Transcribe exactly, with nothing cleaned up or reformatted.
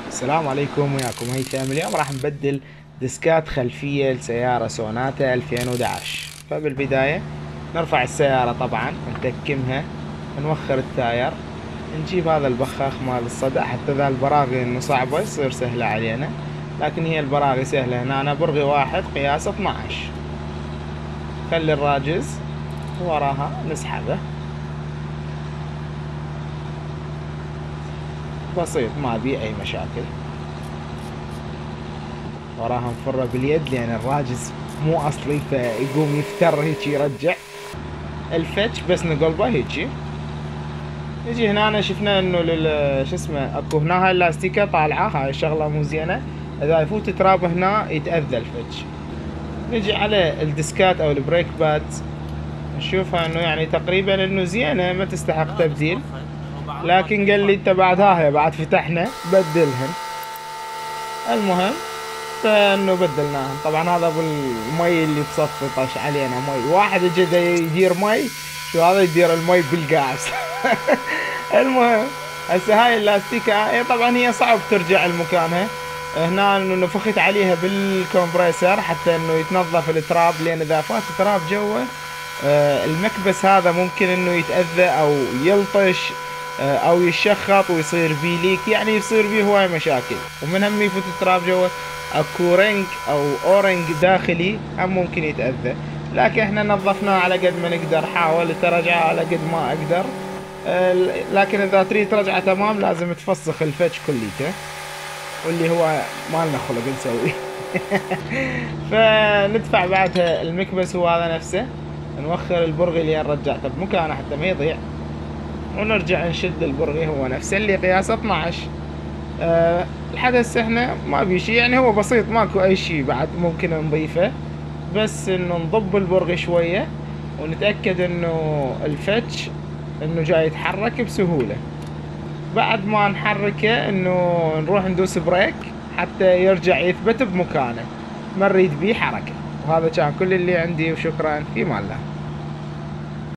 السلام عليكم، وياكم هيثم. اليوم راح نبدل ديسكات خلفية لسيارة سوناتا ألفين وأحد عشر. فبالبداية نرفع السيارة طبعا، نتكمها، نوخر التاير، نجيب هذا البخاخ مال الصدى. حتى ذا البراغي انه صعبة تصير سهلة علينا، لكن هي البراغي سهلة. هنا أنا برغي واحد قياس اثناعش، خلي الراجز وراها نسحبه، بسيط ما بي اي مشاكل. وراها نفره باليد لان الراجز مو اصلي، فيقوم يفتر هيك يرجع الفتش، بس نقلبه هيجي. نجي هنا أنا شفنا انه لل شو اسمه اكو هنا هاي اللاستيكه طالعه، هاي الشغله مو زينه، اذا يفوت تراب هنا يتاذى الفتش. نجي على الديسكات او البريك باد، نشوفها انه يعني تقريبا انه زينه ما تستحق تبديل، لكن قال لي انت بعد هاي بعد فتحنا بدلهن. المهم فانه بدلناهم. طبعا هذا ابو المي اللي بصفي طش علينا مي، واحد اجى يدير مي، شو هذا يدير المي بالقاس. المهم هسه هاي اللاستيكة هي طبعا هي صعب ترجع لمكانها. هنا انه نفخت عليها بالكمبريسر حتى انه يتنظف التراب، لان اذا فات تراب جوا المكبس هذا ممكن انه يتأذى او يلطش او يشخط ويصير بيه ليك، يعني يصير بيه هواي مشاكل. ومن هم يفوت التراب جوا اكو رنج او اورنج داخلي هم ممكن يتأذى. لكن احنا نظفناه على قد ما نقدر، حاولت ارجعه على قد ما اقدر. لكن اذا تريد ترجعه تمام لازم تفسخ الفتش كليته، واللي هو ما لنا خلق نسوي. فندفع بعدها المكبس هو هذا نفسه، نوخر البرغي اللي رجعته بمكانه حتى ما يضيع، ونرجع نشد البرغي هو نفسه اللي قياسه اثناعش. أه لحد هسه احنا ما في شي، يعني هو بسيط ماكو اي شي بعد ممكن نضيفه، بس انه نضب البرغي شوية ونتأكد انه الفتش انه جاي يتحرك بسهولة. بعد ما نحركه انه نروح ندوس بريك حتى يرجع يثبت بمكانه، ما نريد بيه حركة. وهذا كان كل اللي عندي، وشكرا في مان الله.